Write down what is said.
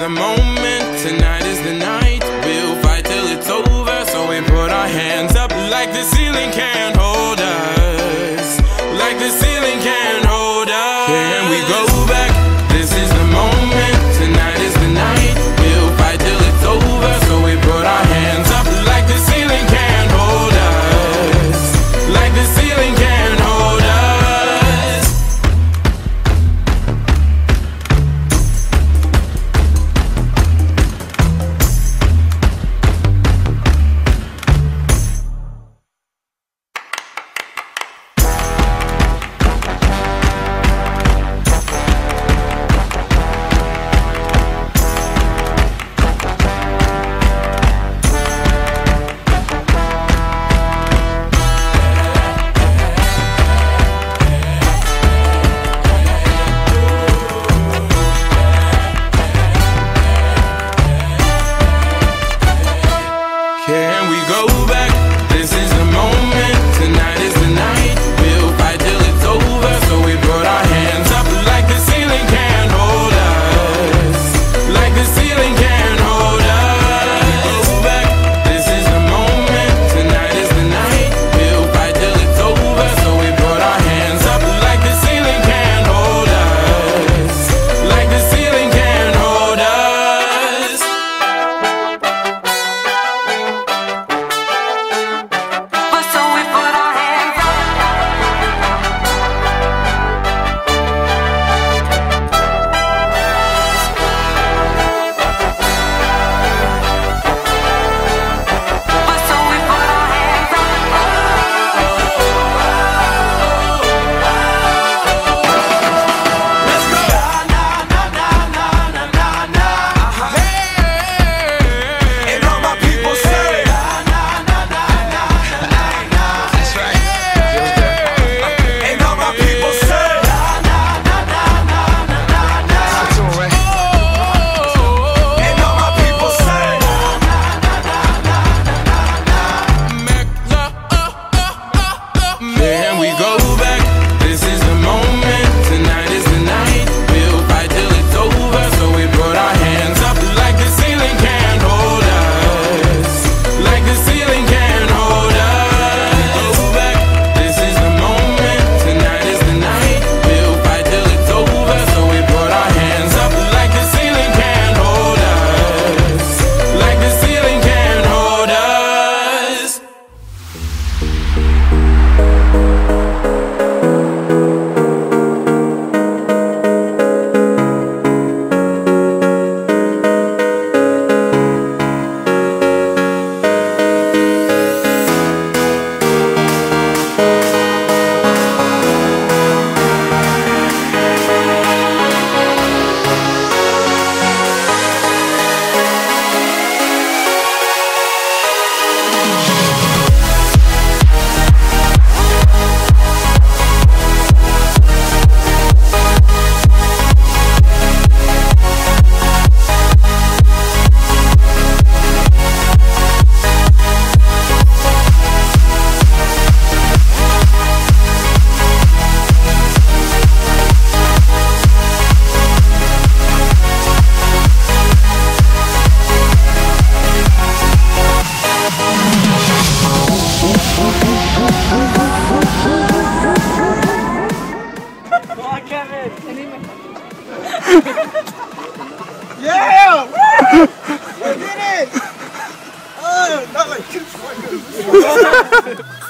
the moment, tonight is the night. We'll fight till it's over, so we put our hands up like the ceiling can't hold us. Like the ceiling can't hold us. Can we go back? This is the moment, tonight is the night. We'll fight till it's over, so we put our hands up like the ceiling can't hold us. Like the ceiling can't hold us. Can we go back? This is the moment, tonight is the night. We'll fight till it's over, so we put our hands up like the ceiling can't hold us. Like the ceiling can't hold us. Go back, this is the moment, tonight is the night. We'll fight till it's over, so we put our hands up like the ceiling can't hold us. Like the ceiling can't hold us. Can we go back? This is the moment, tonight is the night. We'll fight till it's over, so we put our hands up like the ceiling can't hold us. Like the ceiling can't hold us. Go back, this is the moment, tonight is the night. We'll fight till it's over, so we put our hands up like the ceiling can't hold us. Like the ceiling can't hold us. Yeah! We did it! Oh, not like 2 seconds.